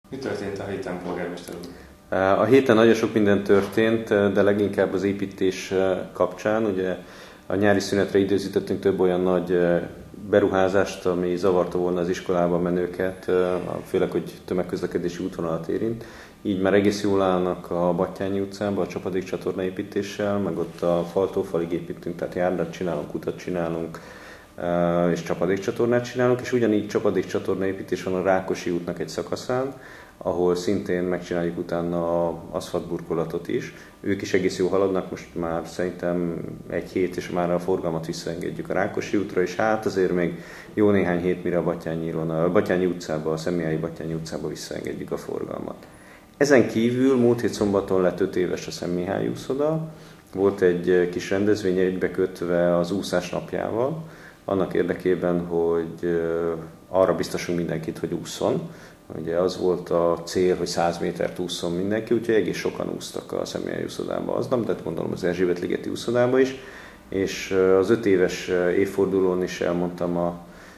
Mi történt a héten, polgármester úr? A héten nagyon sok minden történt, de leginkább az építés kapcsán. Ugye a nyári szünetre időzítettünk több olyan nagy beruházást, ami zavarta volna az iskolába menőket, főleg, hogy tömegközlekedési útvonalat érint. Így már egész jól állnak a Batthyány utcában a csapadékcsatorna építéssel, meg ott a faltól falig építünk, tehát járdát csinálunk, utat csinálunk, és csapadékcsatornát csinálunk, és ugyanígy csapadékcsatorna építés van a Rákosi útnak egy szakaszán, ahol szintén megcsináljuk utána az aszfaltburkolatot is. Ők is egész jól haladnak, most már szerintem egy hét, és már a forgalmat visszaengedjük a Rákosi útra, és hát azért még jó néhány hét, mire a Batthyány utcába, a Személyai Batthyány utcába visszaengedjük a forgalmat. Ezen kívül múlt hét szombaton lett 5 éves a Szent Mihály úszoda. Volt egy kis rendezvény egybekötve az úszás napjával, annak érdekében, hogy arra biztosunk mindenkit, hogy ússzon. Ugye az volt a cél, hogy 100 métert ússzon mindenki, úgyhogy egész sokan úsztak a Szent Mihály úszodába aznap, de gondolom az Erzsébet-ligeti úszodába is. És az 5 éves évfordulón is elmondtam,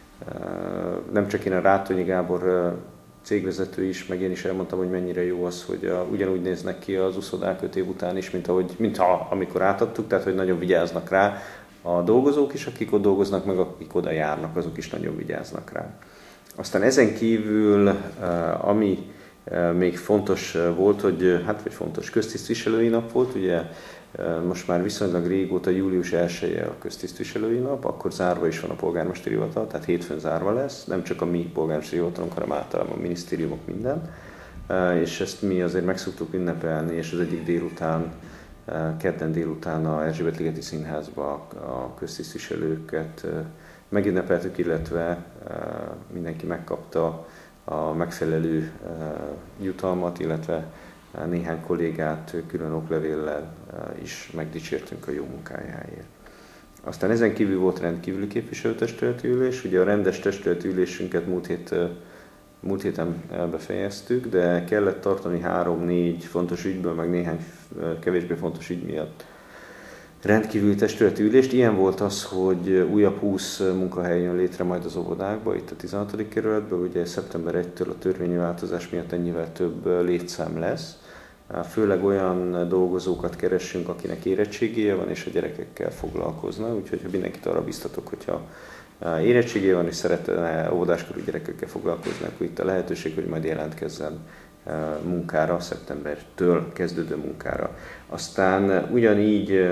nem csak én, a Rátonyi Gábor cégvezető is, meg én is elmondtam, hogy mennyire jó az, hogy ugyanúgy néznek ki az úszodák 5 év után is, mint amikor átadtuk, tehát hogy nagyon vigyáznak rá a dolgozók is, akik ott dolgoznak, meg akik oda járnak, azok is nagyon vigyáznak rá. Aztán ezen kívül, ami még fontos volt, hogy köztisztviselői nap volt, ugye most már viszonylag régóta július 1-e a köztisztviselői nap, akkor zárva is van a polgármesteri hivatal, tehát hétfőn zárva lesz, nem csak a mi polgármesteri hivatalunk, hanem általában a minisztériumok minden, és ezt mi azért meg szoktuk ünnepelni, és az egyik délután, kedden délután a Erzsébet-ligeti Színházba a köztisztviselőket megünnepeltük, illetve mindenki megkapta a megfelelő jutalmat, illetve néhány kollégát külön oklevéllel is megdicsértünk a jó munkájáért. Aztán ezen kívül volt rendkívüli képviselőtestületi ülés, ugye a rendes testületi ülésünket múlt héten befejeztük, de kellett tartani 3-4 fontos ügyből, meg néhány kevésbé fontos ügy miatt rendkívüli testületi ülést. Ilyen volt az, hogy újabb 20 munkahely jön létre majd az óvodákba, itt a 16. kerületben, ugye szeptember 1-től a törvényi változás miatt ennyivel több létszám lesz. Főleg olyan dolgozókat keresünk, akinek érettségije van, és a gyerekekkel foglalkozna, úgyhogy mindenkit arra biztatok, hogyha érettségije van, és szeretne óvodáskorú gyerekekkel foglalkozni, akkor itt a lehetőség, hogy majd jelentkezzen munkára, szeptembertől kezdődő munkára. Aztán ugyanígy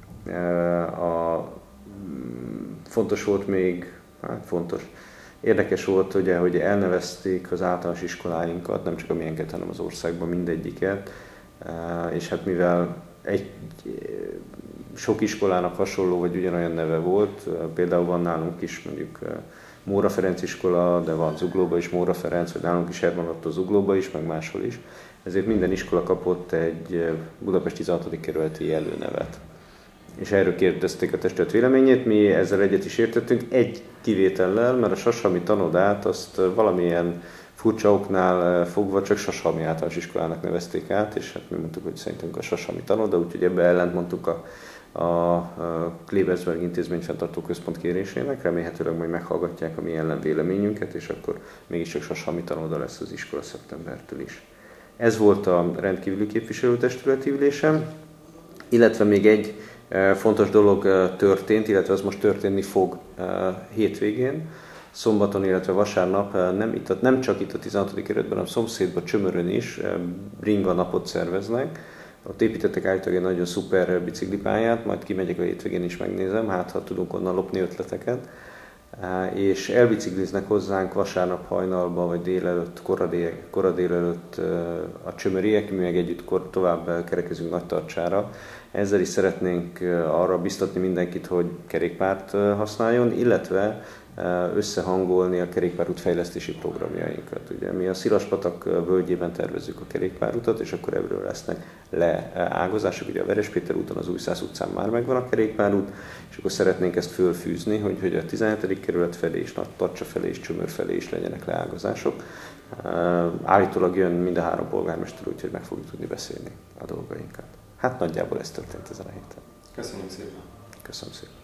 fontos volt még, érdekes volt, ugye, hogy elnevezték az általános iskoláinkat, nem csak a miénket, hanem az országban mindegyiket, és hát mivel sok iskolának hasonló vagy ugyanolyan neve volt, például van nálunk is mondjuk Móra Ferenc iskola, de van Zuglóba is Móra Ferenc, vagy nálunk is Herman Ottó Zuglóba is, meg máshol is. Ezért minden iskola kapott egy Budapest 16. kerületi jelölnevet. És erről kérdezték a testület véleményét, mi ezzel egyet is értettünk, egy kivétellel, mert a Sashalmi tanodát azt valamilyen furcsa oknál fogva csak Sashalmi általános iskolának nevezték át, és hát mi mondtuk, hogy szerintünk a Sashalmi tanoda, úgyhogy ebbe ellent mondtuk a Klebersberg intézményfenntartó központ kérésének, remélhetőleg majd meghallgatják a mi ellenvéleményünket, és akkor mégiscsak Sashalmi tanoda lesz az iskola szeptembertől is. Ez volt a rendkívüli képviselőtestületi ülésem, illetve még egy fontos dolog történt, illetve az most történni fog hétvégén, szombaton, illetve vasárnap, nem csak itt a 16. kerületben, hanem szomszédban, Csömörön is bringa napot szerveznek. Ott építettek állítólag egy nagyon szuper biciklipályát, majd kimegyek a hétvégén is megnézem, hát ha tudunk onnan lopni ötleteket. És elbicikliznek hozzánk vasárnap hajnalban, vagy délelőtt, kora délelőtt a csömöriek, mi meg együtt tovább kerekezünk Nagytarcsára. Ezzel is szeretnénk arra biztatni mindenkit, hogy kerékpárt használjon, illetve összehangolni a kerékpárút fejlesztési programjainkat. Ugye mi a Szilaspatak völgyében tervezzük a kerékpárutat, és akkor ebből lesznek leágazások. Ugye a Verespéter úton, az Újszász utcán már megvan a kerékpárút, és akkor szeretnénk ezt fölfűzni, hogy a 17. kerület felé és Nagytarcsa felé és Csömör felé is legyenek leágazások. Állítólag jön mind a 3 polgármester, úgyhogy meg fogjuk tudni beszélni a dolgainkat. Hát nagyjából ez történt ezen a héten. Köszönjük szépen! Köszönöm szépen!